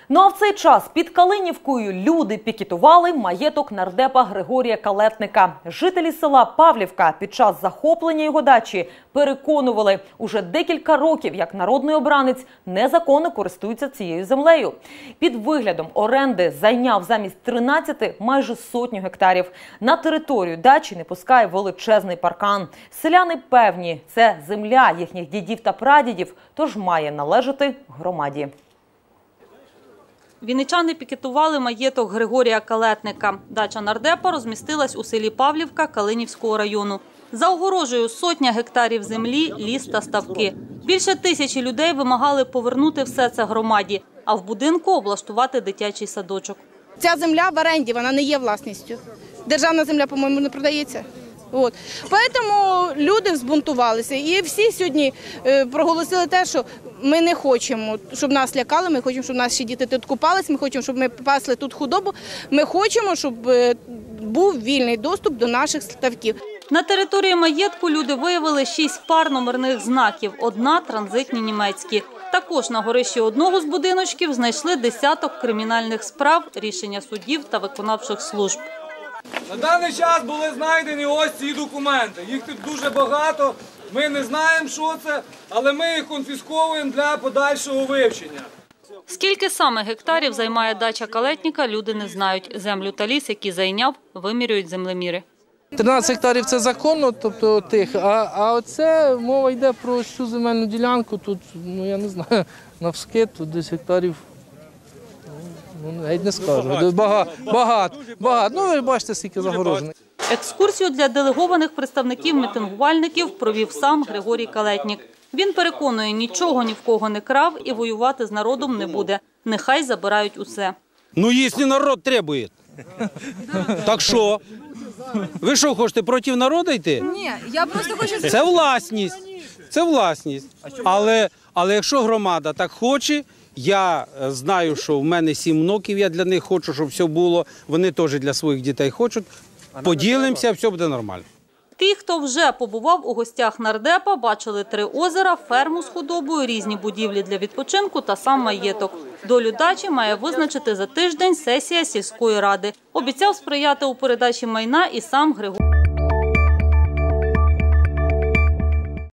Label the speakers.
Speaker 1: Ну а в цей час під Калинівкою люди пікетували маєток нардепа Григорія Калетника. Жителі села Павлівка під час захоплення його дачі переконували, уже декілька років, як народний обранець незаконно користується цією землею. Під виглядом оренди зайняв замість 13 майже сотню гектарів. На територію дачі не пускає величезний паркан. Селяни певні, це земля їхніх дідів та прадідів, тож має належати громаді.
Speaker 2: Вінничани пікетували маєток Григорія Калетника. Дача нардепа розмістилась у селі Павлівка Калинівського району. За огорожею сотня гектарів землі, ліс та ставки. Більше 1000 людей вимагали повернути все це громаді, а в будинку облаштувати дитячий садочок.
Speaker 3: Ця земля в оренді, вона не є власністю. Державна земля, по-моєму, не продається. Тому люди збунтувалися і всі сьогодні проголосили те, що ми не хочемо, щоб нас лякали, ми хочемо, щоб наші діти тут купались, ми хочемо, щоб ми пасли тут худобу, ми хочемо, щоб був вільний доступ до наших ставків.
Speaker 2: На території маєтку люди виявили 6 пар номерних знаків, одна – транзитні німецькі. Також на горищі одного з будиночків знайшли десяток кримінальних справ, рішення судів та виконавчих служб.
Speaker 4: На даний час були знайдені ось ці документи. Їх тут дуже багато, ми не знаємо, що це, але ми їх конфісковуємо для подальшого вивчення.
Speaker 2: Скільки саме гектарів займає дача Калетника, люди не знають. Землю та ліс, які зайняв, вимірюють землеміри.
Speaker 5: 13 гектарів – це законно, тобто тих, а оце мова йде про цю земельну ділянку, тут, я не знаю, навскид, тут десь гектарів, геть не скажу, багато, ви бачите, скільки загорожених.
Speaker 2: Екскурсію для делегованих представників мітингувальників провів сам Григорій Калетник. Він переконує, нічого ні в кого не крав і воювати з народом не буде. Нехай забирають усе.
Speaker 6: Ну, якщо народ требує, так що? Ви що, хочете проти народу йти?
Speaker 7: Ні, я просто хочу...
Speaker 6: Це власність. Але якщо громада так хоче, я знаю, що в мене 7 внуків, я для них хочу, щоб все було, вони теж для своїх дітей хочуть, поділимося, все буде нормально.
Speaker 2: Ті, хто вже побував у гостях нардепа, бачили 3 озера, ферму з худобою, різні будівлі для відпочинку та сам маєток. Долю дачі має визначити за тиждень сесія сільської ради. Обіцяв сприяти у передачі майна і сам Григорій.